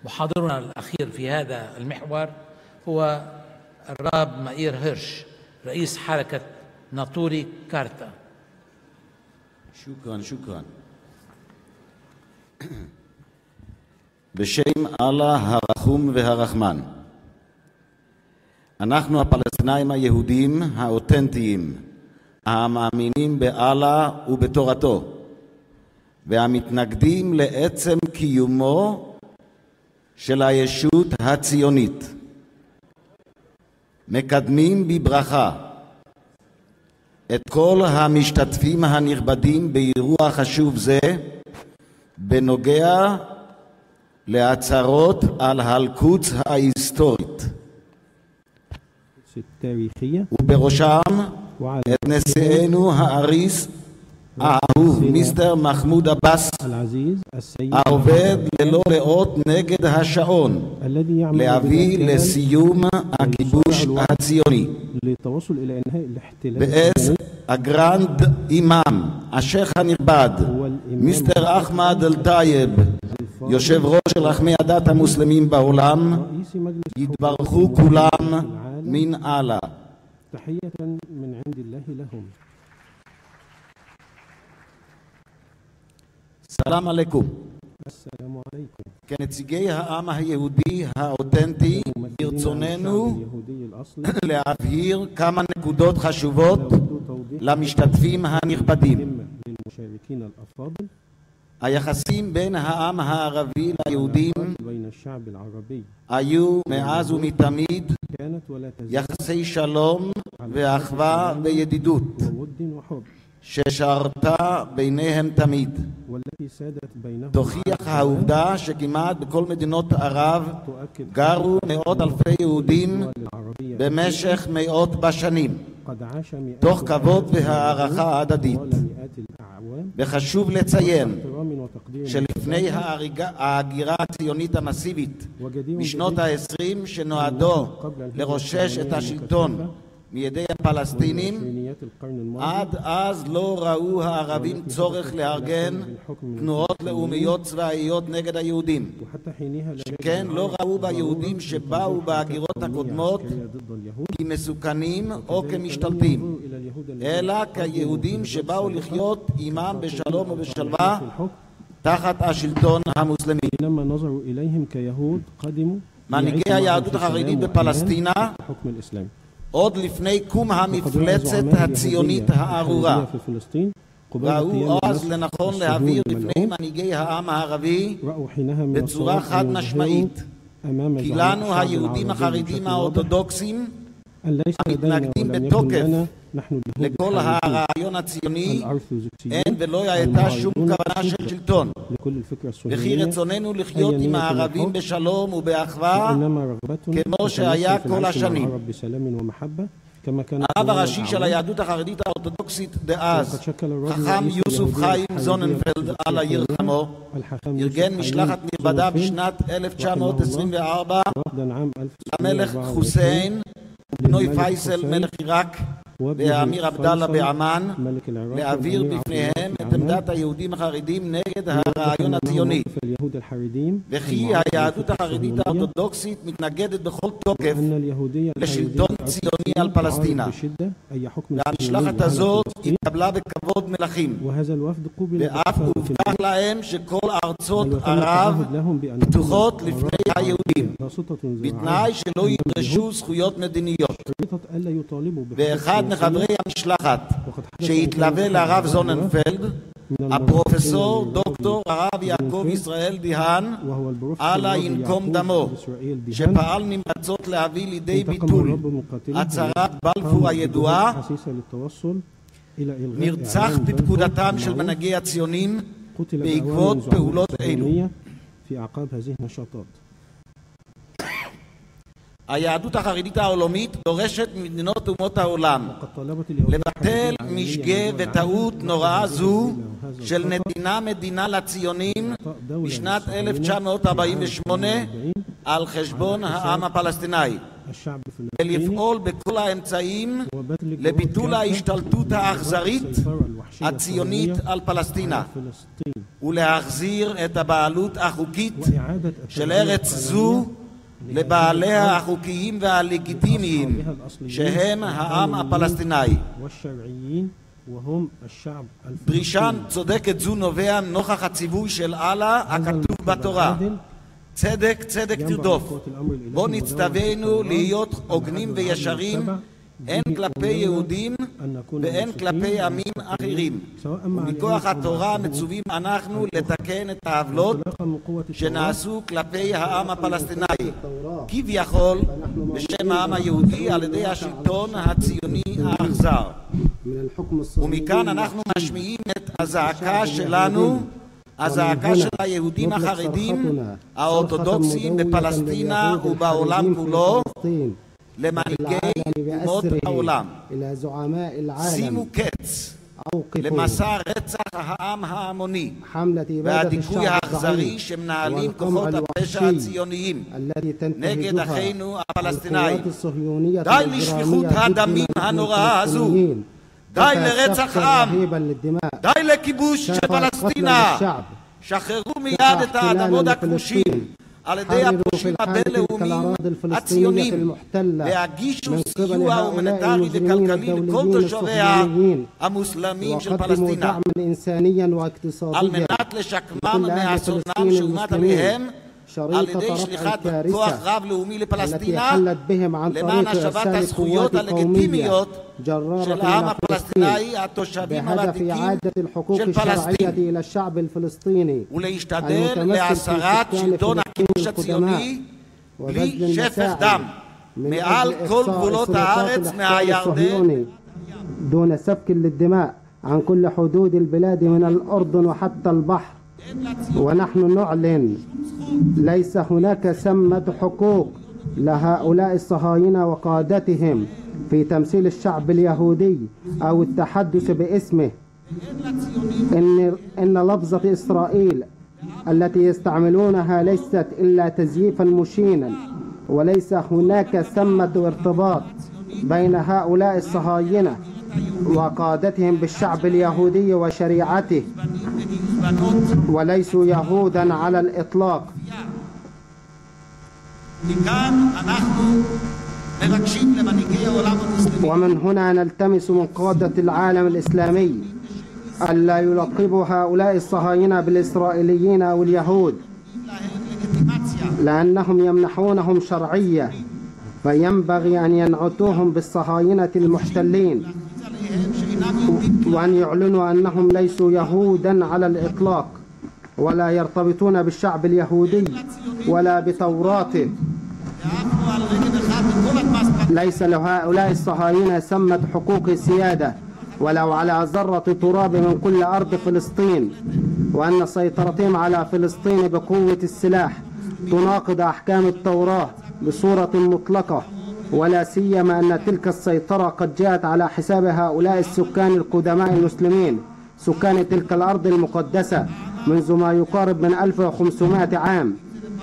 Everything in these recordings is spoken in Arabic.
محاضرنا الأخير في هذا المحور هو الراب مائير هيرش رئيس حركة ناطوري كارتا. شكرا. בשם אללה הרחום והרחמן, אנחנו הפלסטינאים היהודים האותנטיים המאמינים באללה ובתורתו והמתנגדים לעצם קיומו של הישות הציונית, מקדמים בברכה את כל המשתתפים הנכבדים באירוע חשוב זה בנוגע להצהרות על הלקוץ ההיסטורית, ובראשם את נשיאנו האריס האהוב מיסטר מחמוד עבאס, העובד ללא לאות נגד השעון להביא לסיום הכיבוש הציוני, ואז הגרנד אימאם השייח הנכבד מיסטר אחמד אל-טייב, יושב ראש של רחמי הדת המוסלמים בעולם, יתברכו כולם מן אללה. סלאם עליכום. כנציגי העם היהודי האותנטי ברצוננו להבהיר כמה נקודות חשובות למשתתפים הנכבדים. היחסים בין העם הערבי ליהודים היו מאז ומתמיד יחסי שלום ואחווה וידידות ששרתה ביניהם תמיד. תוכיח העובדה שכמעט בכל מדינות ערב גרו מאות אלפי יהודים במשך מאות בשנים, תוך כבוד והערכה הדדית. וחשוב לציין שלפני ההגירה הציונית המסיבית בשנות ה-20 שנועדו לרושש את השלטון מידי הפלסטינים, עד אז לא ראו הערבים צורך לארגן תנועות לאומיות צבאיות נגד היהודים, שכן לא ראו ביהודים שבאו בהגירות הקודמות כמסוכנים או כמשתלטים, אלא כיהודים שבאו לחיות עמם בשלום ובשלווה תחת השלטון המוסלמי. מנהיגי היהדות החרדית בפלסטינה עוד לפני קום המפלצת הציונית הארורה ראו אז לנכון להעביר לפני מנהיגי העם הערבי בצורה חד משמעית כי לנו היהודים החרדים האורתודוקסים המתנגדים בתוקף לכל הרעיון הציוני אין ולא הייתה שום כוונה של שלטון, וכי רצוננו לחיות עם הערבים בשלום ובאחווה כמו שהיה כל השנים. הרב הראשי של היהדות החרדית האורתודוקסית דאז, חכם יוסף חיים זוננפלד אללה ירחמו, ארגן משלחת נכבדה בשנת 1924 למלך חוסיין ובנוי פייסל מלך עיראק והאמיר עבדאללה בעמן להעביר בפניהם את עמדת היהודים החרדים נגד הרעיון הציוני, וכי היהדות החרדית האורתודוקסית מתנגדת בכל תוקף לשלטון ציוני על פלסטינה. והמשלחת הזאת התקבלה בכבוד מלכים, ואף הובטח להם שכל ארצות ערב פתוחות לפני היהודים בתנאי שלא ידרשו זכויות מדיניות. ואחד מחברי המשלחת שהתלווה לרב זוננפלד, הפרופסור דוקטור הרב יעקב ישראל דיהן אללה ינקום דמו, שפעל נמרצות להביא לידי ביטול הצהרת בלפור הידועה, נרצח בפקודתם של מנהיגי הציונים בעקבות פעולות אלו. היהדות החרדית העולמית דורשת ממדינות אומות העולם לבטל משגה וטעות נוראה זו של נתינה מדינה לציונים בשנת 1948 על חשבון העם הפלסטיני, ולפעול בכל האמצעים לביטול ההשתלטות האכזרית הציונית על פלסטינה. ולהחזיר את הבעלות החוקית של ארץ זו לבעליה החוקיים והלגיטימיים שהם העם הפלסטיני. דרישה צודקת זו נובע נוכח הציווי של אללה הכתוב בתורה, צדק צדק תרדוף, בו נצטווינו להיות הוגנים וישרים הן כלפי יהודים והן כלפי עמים אחרים, ומכוח התורה מצווים אנחנו לתקן את העוולות שנעשו כלפי העם הפלסטיני כביכול בשם העם היהודי על ידי השלטון הציוני האכזר. ומכאן אנחנו משמיעים את הזעקה שלנו, הזעקה של היהודים החרדים האורתודוקסים בפלסטינה ובעולם כולו למנהיגי אומות העולם. שימו קץ למסע רצח העם ההמוני והדיכוי האכזרי שמנהלים כוחות הפשע הציוניים נגד אחינו הפלסטינאים. די לשפיכות הדמים הנוראה הזו, די לרצח עם, די לכיבוש של פלסטינה. שחררו מיד את האדמות הכבושים על ידי הפושעים הבינלאומיים הציונים והגישו סיוע הומניטרי וכלכלי לכל תושביה המוסלמים של פלסטינה על מנת לשקמם מאסונם שהומת עליהם על ידי שליחת כוח רב לאומי לפלסטינה למען השבת הזכויות הלגיטימיות של העם הפלסטיני התושבים הוותיקים של פלסטין ולהשתדל להסרת שלטון הכיבוש הציוני בלי שפך דם מעל כל גבולות הארץ מהירדן دون سفك للدماء عن كل حدود البلاد من الأردن وحتى البحر. ونحن نعلن ليس هناك ثمة حقوق لهؤلاء الصهاينة وقادتهم في تمثيل الشعب اليهودي أو التحدث باسمه. إن لفظة إسرائيل التي يستعملونها ليست إلا تزييفا مشينا، وليس هناك ثمة ارتباط بين هؤلاء الصهاينة وقادتهم بالشعب اليهودي وشريعته، وليسوا يهودا على الإطلاق. ومن هنا نلتمس من قادة العالم الإسلامي ألا يلقبوا هؤلاء الصهاينة بالإسرائيليين أو اليهود، لأنهم يمنحونهم شرعية، فينبغي أن ينعتوهم بالصهاينة المحتلين وأن يعلنوا أنهم ليسوا يهودا على الإطلاق ولا يرتبطون بالشعب اليهودي ولا بتوراته. ليس لهؤلاء الصهاينة ثمة حقوق سيادة ولو على ذرة تراب من كل أرض فلسطين، وأن سيطرتهم على فلسطين بقوة السلاح تناقض أحكام التوراة بصورة مطلقة، ولا سيما أن تلك السيطرة قد جاءت على حساب هؤلاء السكان القدماء المسلمين سكان تلك الأرض المقدسة منذ ما يقارب من 1500 عام.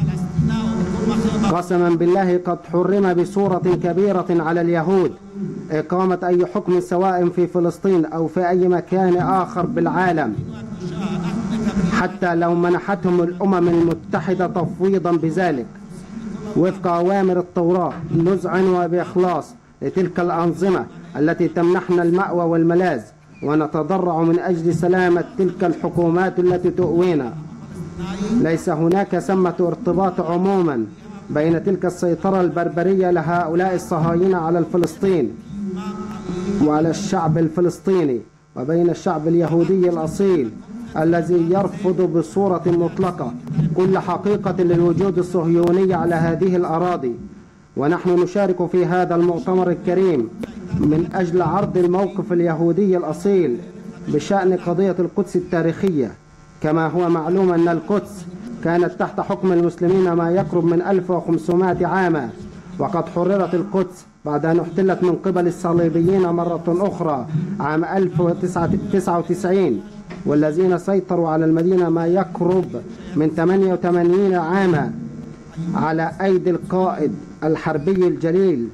قسما بالله قد حرم بصورة كبيرة على اليهود إقامة أي حكم سواء في فلسطين أو في أي مكان آخر بالعالم، حتى لو منحتهم الأمم المتحدة تفويضا بذلك وفق أوامر التوراة. نذعن وبإخلاص لتلك الأنظمة التي تمنحنا المأوى والملاذ، ونتضرع من أجل سلامة تلك الحكومات التي تؤوينا. ليس هناك ثمة ارتباط عموما بين تلك السيطرة البربرية لهؤلاء الصهاينة على الفلسطين وعلى الشعب الفلسطيني وبين الشعب اليهودي الأصيل الذي يرفض بصورة مطلقة كل حقيقة للوجود الصهيوني على هذه الأراضي. ونحن نشارك في هذا المؤتمر الكريم من أجل عرض الموقف اليهودي الأصيل بشأن قضية القدس التاريخية. كما هو معلوم أن القدس كانت تحت حكم المسلمين ما يقرب من 1500 عاما، وقد حررت القدس بعد أن احتلت من قبل الصليبيين مرة أخرى عام 1099، والذين سيطروا على المدينة ما يقرب من 88 عاما على أيدي القائد الحربي الجليل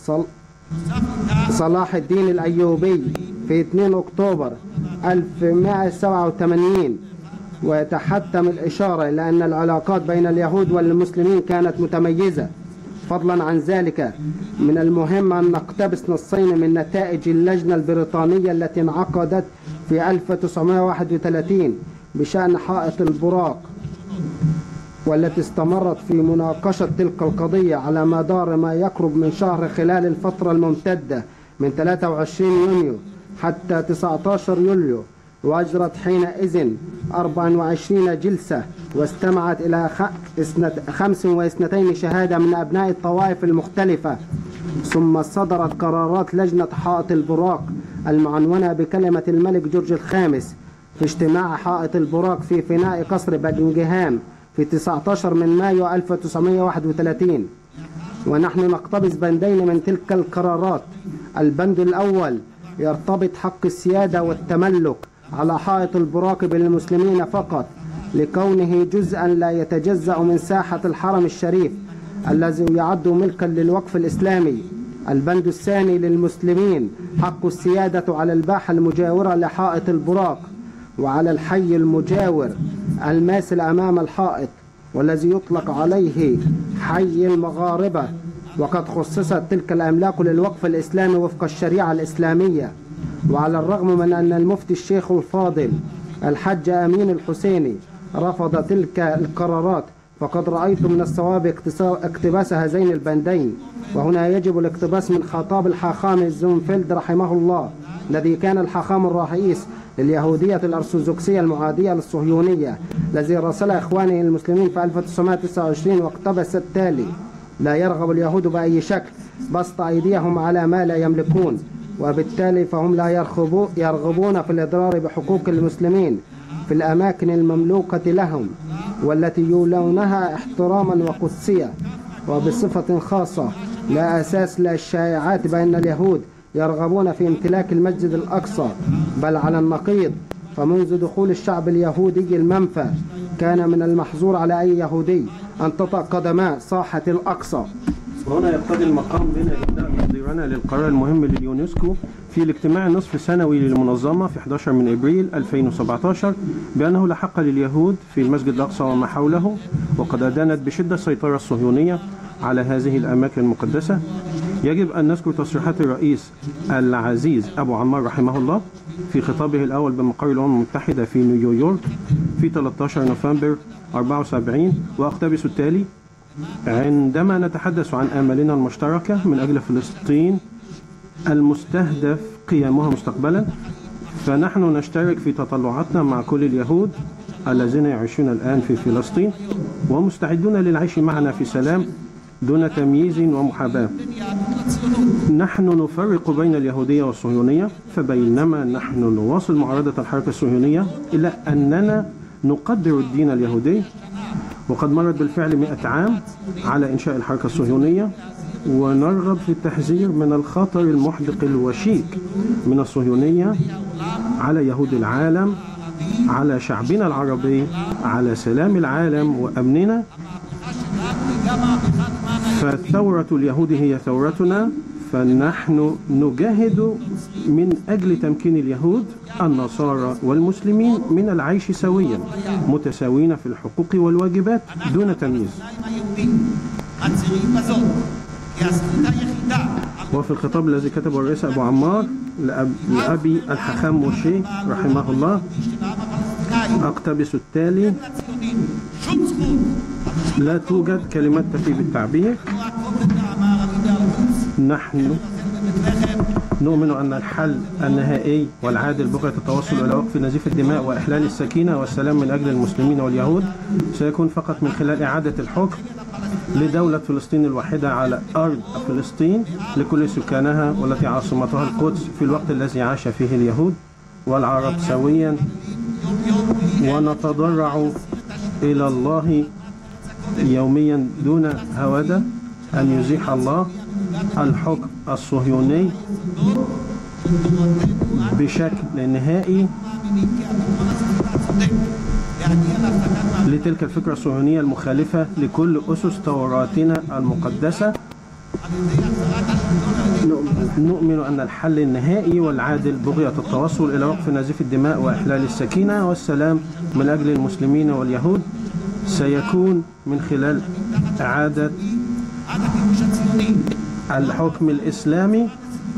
صلاح الدين الأيوبي في 2 أكتوبر 1187. ويتحتم الإشارة إلى أن العلاقات بين اليهود والمسلمين كانت متميزة. فضلا عن ذلك من المهم أن نقتبس نصين من نتائج اللجنة البريطانية التي انعقدت في 1931 بشأن حائط البراق، والتي استمرت في مناقشة تلك القضية على مدار ما يقرب من شهر خلال الفترة الممتدة من 23 يونيو حتى 19 يوليو، وأجرت حينئذ 24 جلسة، واستمعت إلى 25 شهادة من أبناء الطوائف المختلفة. ثم صدرت قرارات لجنة حائط البراق المعنونة بكلمة الملك جورج الخامس في اجتماع حائط البراق في فناء قصر باكنغهام في 19 من مايو 1931. ونحن نقتبس بندين من تلك القرارات. البند الأول يرتبط حق السيادة والتملك على حائط البراق بالمسلمين فقط، لكونه جزءا لا يتجزأ من ساحة الحرم الشريف الذي يعد ملكا للوقف الإسلامي. البند الثاني للمسلمين حق السيادة على الباحة المجاورة لحائط البراق وعلى الحي المجاور الماثل أمام الحائط، والذي يطلق عليه حي المغاربة، وقد خصصت تلك الأملاك للوقف الإسلامي وفق الشريعة الإسلامية. وعلى الرغم من أن المفتي الشيخ الفاضل الحج أمين الحسيني رفض تلك القرارات، فقد رأيت من الصواب اقتباس هذين البندين. وهنا يجب الاقتباس من خطاب الحاخام زونفيلد رحمه الله، الذي كان الحاخام الرئيس لليهودية الأرثوذكسية المعادية للصهيونية، الذي راسل إخوانه المسلمين في 1929 واقتبس التالي: لا يرغب اليهود بأي شكل بسط أيديهم على ما لا يملكون، وبالتالي فهم لا يرغبون في الإضرار بحقوق المسلمين في الأماكن المملوكة لهم والتي يولونها احتراما وقدسية. وبصفة خاصة لا أساس للشائعات بأن اليهود يرغبون في امتلاك المسجد الأقصى، بل على النقيض، فمنذ دخول الشعب اليهودي المنفى كان من المحظور على أي يهودي أن تطأ قدماه ساحة الأقصى. وهنا يقتضي المقام بنا إبداء تقديرنا للقرار المهم لليونسكو في الاجتماع النصف السنوي للمنظمة في 11 من إبريل 2017 بأنه لا حق لليهود في المسجد الأقصى وما حوله، وقد أدانت بشدة السيطرة الصهيونية على هذه الأماكن المقدسة. يجب أن نذكر تصريحات الرئيس العزيز أبو عمار رحمه الله في خطابه الأول بمقر الأمم المتحدة في نيويورك في 13 نوفمبر 74، وأقتبس التالي: عندما نتحدث عن آمالنا المشتركة من أجل فلسطين المستهدف قيامها مستقبلا، فنحن نشترك في تطلعاتنا مع كل اليهود الذين يعيشون الآن في فلسطين ومستعدون للعيش معنا في سلام دون تمييز ومحاباة. نحن نفرق بين اليهودية والصهيونية، فبينما نحن نواصل معارضة الحركة الصهيونية إلا أننا نقدر الدين اليهودي، وقد مرت بالفعل 100 عام على إنشاء الحركة الصهيونية، ونرغب في التحذير من الخطر المحدق الوشيك من الصهيونية على يهود العالم، على شعبنا العربي، على سلام العالم وأمننا. فثورة اليهود هي ثورتنا، فنحن نجاهد من أجل تمكين اليهود النصارى والمسلمين من العيش سويا متساوين في الحقوق والواجبات دون تمييز. وفي الخطاب الذي كتبه الرئيس أبو عمار لأبي الحاخام موشي رحمه الله أقتبس التالي: لا توجد كلمات تفي بالتعبير. نحن نؤمن أن الحل النهائي والعادل بقية التوصل إلى وقف نزيف الدماء وإحلال السكينة والسلام من أجل المسلمين واليهود سيكون فقط من خلال إعادة الحكم لدولة فلسطين الواحدة على أرض فلسطين لكل سكانها، والتي عاصمتها القدس، في الوقت الذي عاش فيه اليهود والعرب سويا. ونتضرع إلى الله يوميا دون هوادة أن يزيح الله الحكم الصهيوني بشكل نهائي لتلك الفكرة الصهيونية المخالفة لكل أسس توراتنا المقدسة نؤمن أن الحل النهائي والعادل بغية التوصل إلى وقف نزيف الدماء وإحلال السكينة والسلام من أجل المسلمين واليهود سيكون من خلال إعادة الحكم الإسلامي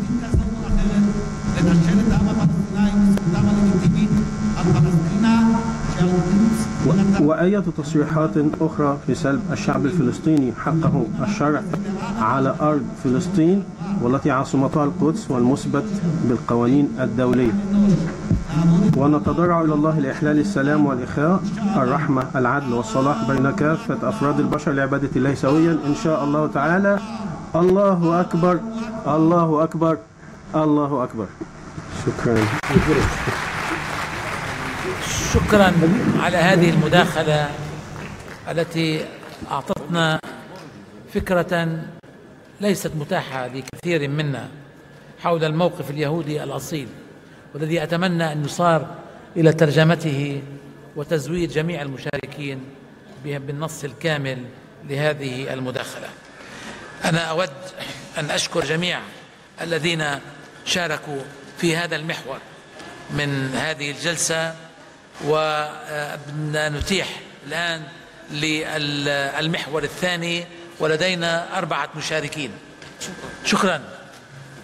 وأية تصريحات أخرى في سلب الشعب الفلسطيني حقه الشرع على أرض فلسطين والتي عاصمتها القدس والمثبت بالقوانين الدولية. ونتضرع إلى الله لإحلال السلام والإخاء، الرحمة، العدل والصلاح بين كافة أفراد البشر لعبادة الله سويا إن شاء الله تعالى. الله أكبر، الله أكبر، الله أكبر. شكرا على هذه المداخلة التي أعطتنا فكرة ليست متاحة لكثير منا حول الموقف اليهودي الأصيل، والذي أتمنى أن يصار إلى ترجمته وتزويد جميع المشاركين بالنص الكامل لهذه المداخلة. أنا أود أن أشكر جميع الذين شاركوا في هذا المحور من هذه الجلسة، ونتيح الآن للمحور الثاني ولدينا 4 مشاركين. شكرا.